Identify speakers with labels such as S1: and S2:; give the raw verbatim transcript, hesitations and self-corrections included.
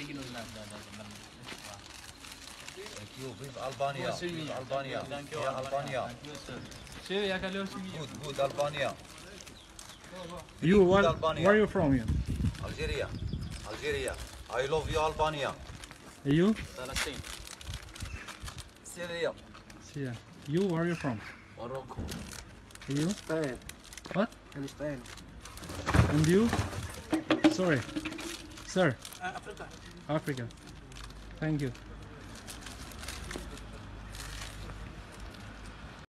S1: Thank you. Vive Albania. Vive Albania. Yeah, Albania. Good, good Albania.
S2: You,
S1: Good
S2: what,
S1: Albania.
S2: where are you from? You?
S1: Algeria. Algeria. I love you, Albania.
S2: You?
S1: Syria.
S2: Yeah. You, where are you from?
S1: Morocco.
S2: You?
S3: Spain.
S2: What?
S3: In Spain.
S2: And you? Sorry. Sir.
S3: Africa.
S2: Africa. Thank you.